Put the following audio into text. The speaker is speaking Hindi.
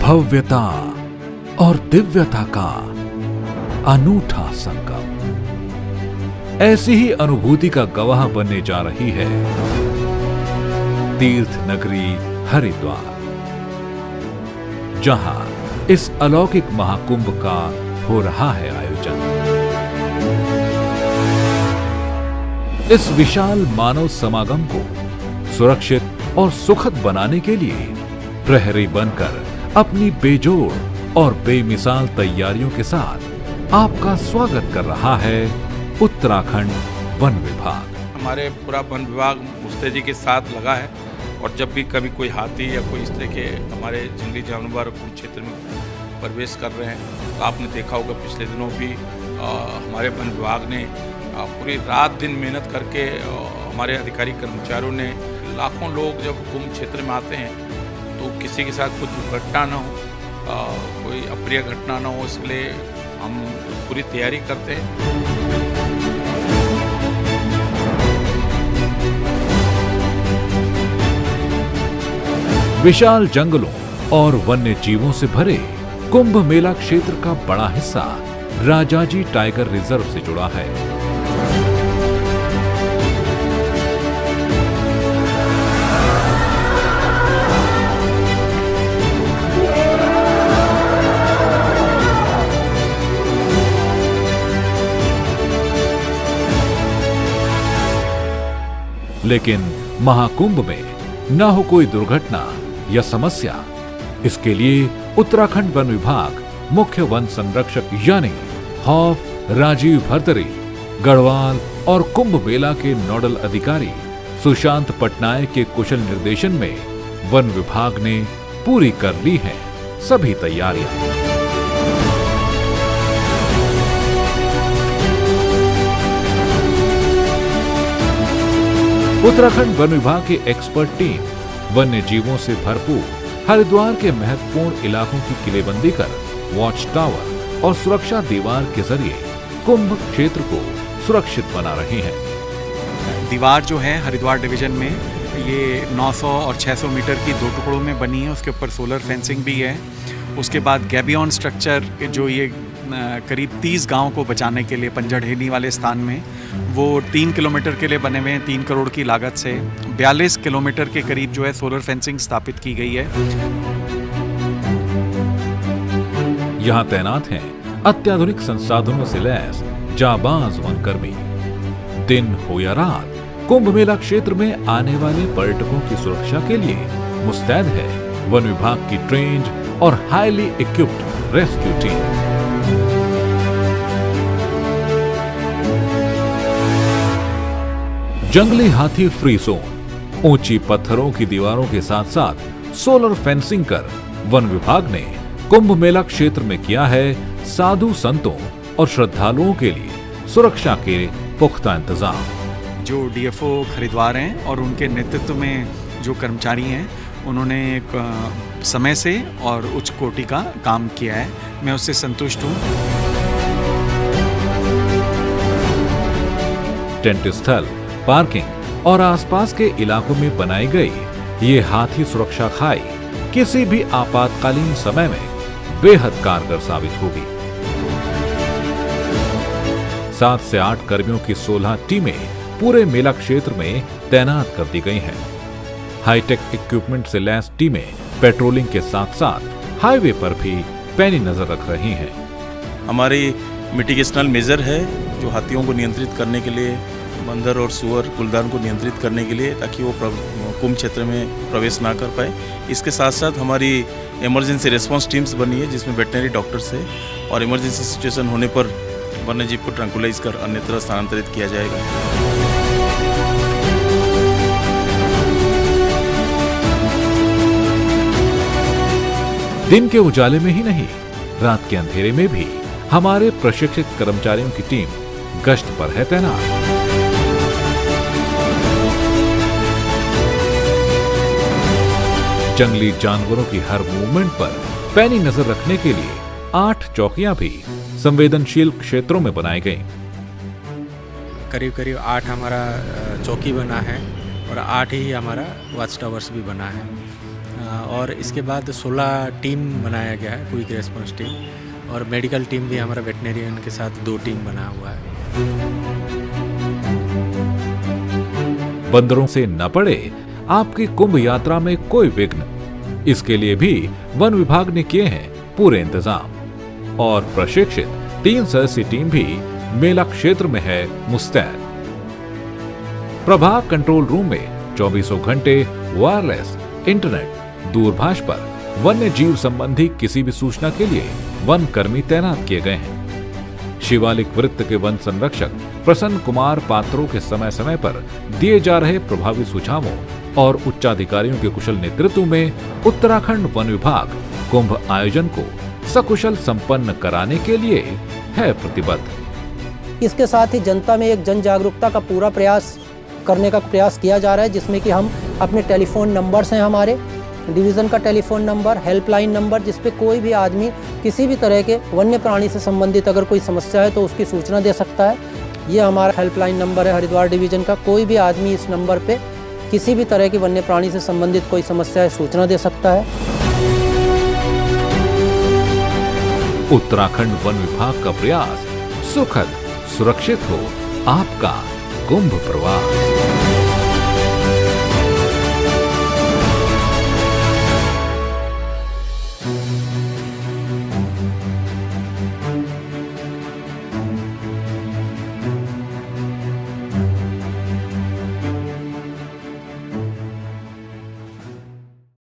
भव्यता और दिव्यता का अनूठा संगम। ऐसी ही अनुभूति का गवाह बनने जा रही है तीर्थ नगरी हरिद्वार, जहां इस अलौकिक महाकुंभ का हो रहा है आयोजन। इस विशाल मानव समागम को सुरक्षित और सुखद बनाने के लिए प्रहरी बनकर अपनी बेजोड़ और बेमिसाल तैयारियों के साथ आपका स्वागत कर रहा है उत्तराखंड वन विभाग। हमारे पूरा वन विभाग मुस्तैदी के साथ लगा है और जब भी कभी कोई हाथी या कोई इस तरह के हमारे जंगली जानवर कुछ क्षेत्र में प्रवेश कर रहे हैं तो आपने देखा होगा पिछले दिनों भी हमारे वन विभाग ने पूरी रात दिन मेहनत करके हमारे अधिकारी कर्मचारियों ने लाखों लोग जब कुंभ क्षेत्र में आते हैं तो किसी के साथ कुछ दुर्घटना न हो, कोई अप्रिय घटना न हो, इसलिए हम पूरी तैयारी करते हैं। विशाल जंगलों और वन्य जीवों से भरे कुंभ मेला क्षेत्र का बड़ा हिस्सा राजाजी टाइगर रिजर्व से जुड़ा है। लेकिन महाकुंभ में न हो कोई दुर्घटना या समस्या, इसके लिए उत्तराखंड वन विभाग मुख्य वन संरक्षक यानी हॉफ राजीव भर्तरी, गढ़वाल और कुंभ मेला के नोडल अधिकारी सुशांत पटनायक के कुशल निर्देशन में वन विभाग ने पूरी कर ली है सभी तैयारियां। उत्तराखंड वन विभाग की एक्सपर्ट टीम वन्य जीवों से भरपूर हरिद्वार के महत्वपूर्ण इलाकों की किलेबंदी कर वॉच टावर और सुरक्षा दीवार के जरिए कुंभ क्षेत्र को सुरक्षित बना रही हैं। दीवार जो है हरिद्वार डिवीजन में ये 900 और 600 मीटर की दो टुकड़ों में बनी है। उसके ऊपर सोलर फेंसिंग भी है। उसके बाद गैबियन स्ट्रक्चर जो ये करीब 30 गांव को बचाने के लिए पंजढ़ेनी वाले स्थान में वो 3 किलोमीटर के लिए बने हुए हैं। 3 करोड़ की लागत से 42 किलोमीटर के करीब जो है सोलर फेंसिंग स्थापित की गई है। यहाँ तैनात हैं अत्याधुनिक संसाधनों से लैस जाबाज वनकर्मी। दिन हो या रात कुंभ मेला क्षेत्र में आने वाले पर्यटकों की सुरक्षा के लिए मुस्तैद है वन विभाग की ट्रेन्ड और हाईली इक्विप्ड रेस्क्यू टीम। जंगली हाथी फ्री जोन, ऊंची पत्थरों की दीवारों के साथ साथ सोलर फेंसिंग कर वन विभाग ने कुंभ मेला क्षेत्र में किया है साधु संतों और श्रद्धालुओं के लिए सुरक्षा के पुख्ता इंतजाम। जो डीएफओ हरिद्वार हैं और उनके नेतृत्व में जो कर्मचारी हैं उन्होंने एक समय से और उच्च कोटि का काम किया है। मैं उससे संतुष्ट हूँ। टेंट स्थल, पार्किंग और आसपास के इलाकों में बनाई गई ये हाथी सुरक्षा खाई किसी भी आपातकालीन समय में बेहद कारगर साबित होगी। 7 से 8 कर्मियों की 16 टीमें पूरे मेला क्षेत्र में तैनात कर दी गई हैं। हाईटेक इक्विपमेंट से लैस टीमें पेट्रोलिंग के साथ साथ हाईवे पर भी पैनी नजर रख रही हैं। हमारी मिटिगेशनल मेजर है जो हाथियों को नियंत्रित करने के लिए, बंदर और सुअर कुलदान को नियंत्रित करने के लिए, ताकि वो कुंभ क्षेत्र में प्रवेश ना कर पाए। इसके साथ साथ हमारी इमरजेंसी रिस्पांस टीम्स बनी है जिसमें वेटनरी डॉक्टर्स है और इमरजेंसी सिचुएशन होने पर वन्यजीव को ट्रैंकुलाइज कर अन्यत्र स्थानांतरित किया जाएगा। दिन के उजाले में ही नहीं, रात के अंधेरे में भी हमारे प्रशिक्षित कर्मचारियों की टीम गश्त पर है तैनात। जंगली जानवरों की हर मूवमेंट पर पैनी नजर रखने के लिए 8 चौकियां भी संवेदनशील क्षेत्रों में बनाई गई। करीब करीब 8 हमारा चौकी बना है और 8 ही हमारा वॉच टावर्स भी बना है। और इसके बाद 16 टीम बनाया गया है, क्विक रेस्पॉन्स टीम, और मेडिकल टीम भी हमारा वेटनरियन के साथ 2 टीम बना हुआ है। बंदरों से न पड़े आपकी कुंभ यात्रा में कोई विघ्न, इसके लिए भी वन विभाग ने किए हैं पूरे इंतजाम और प्रशिक्षित 3 सदस्यीय टीम भी मेला क्षेत्र में है मुस्तैद। प्रभाग कंट्रोल रूम में 24 घंटे वायरलेस इंटरनेट, दूरभाष पर वन्य जीव संबंधी किसी भी सूचना के लिए वन कर्मी तैनात किए गए हैं। शिवालिक वृत्त के वन संरक्षक प्रसन्न कुमार पात्रों के समय समय पर दिए जा रहे प्रभावी सुझावों और उच्चाधिकारियों के कुशल नेतृत्व में उत्तराखंड वन विभाग कुंभ आयोजन को सकुशल संपन्न कराने के लिए है प्रतिबद्ध। इसके साथ ही जनता में एक जन जागरूकता का पूरा प्रयास करने का प्रयास किया जा रहा है, जिसमें कि हम अपने टेलीफोन नंबर्स हैं, हमारे डिवीज़न का टेलीफोन नंबर, हेल्पलाइन नंबर, जिस पे कोई भी आदमी किसी भी तरह के वन्य प्राणी से संबंधित अगर कोई समस्या है तो उसकी सूचना दे सकता है। ये हमारा हेल्पलाइन नंबर है हरिद्वार डिवीज़न का। कोई भी आदमी इस नंबर पे किसी भी तरह की वन्य प्राणी से संबंधित कोई समस्या है सूचना दे सकता है। उत्तराखंड वन विभाग का प्रयास सुखद सुरक्षित हो आपका कुंभ प्रवास।